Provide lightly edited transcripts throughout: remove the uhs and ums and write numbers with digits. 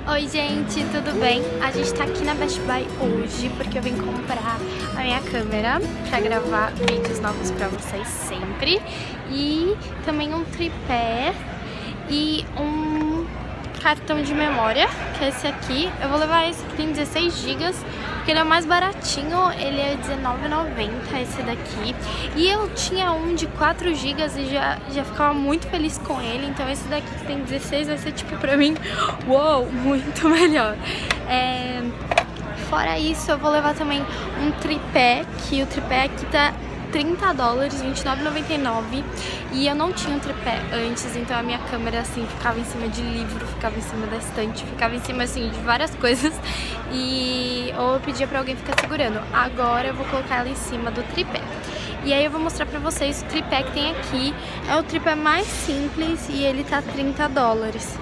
Oi gente, tudo bem? A gente tá aqui na Best Buy hoje porque eu vim comprar a minha câmera pra gravar vídeos novos pra vocês sempre. E também um tripé e um cartão de memória, que é esse aqui. Eu vou levar esse que tem 16 GB, porque ele é o mais baratinho, ele é R$19,90 esse daqui. E eu tinha um de 4 GB e já ficava muito feliz com ele, então esse daqui que tem 16 vai ser tipo pra mim, uou, muito melhor. Fora isso, eu vou levar também um tripé, que o tripé aqui tá $30, R$29,99. E eu não tinha um tripé antes, então a minha câmera assim ficava em cima de livro, ficava em cima da estante, ficava em cima assim de várias coisas. Ou eu pedia pra alguém ficar segurando. Agora eu vou colocar ela em cima do tripé. E aí eu vou mostrar pra vocês o tripé que tem aqui. É o tripé mais simples e ele tá $30.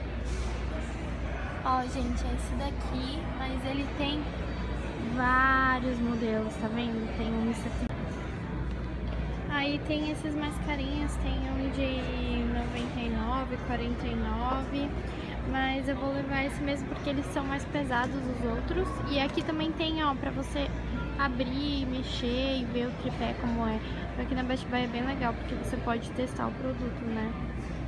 Ó, gente, é esse daqui, mas ele tem vários modelos, tá vendo? Tem um aqui. Aí tem esses mais carinhos, tem um de 99, 49, mas eu vou levar esse mesmo porque eles são mais pesados os outros. E aqui também tem, ó, pra você abrir, mexer e ver o tripé como é. Aqui na Best Buy é bem legal porque você pode testar o produto, né?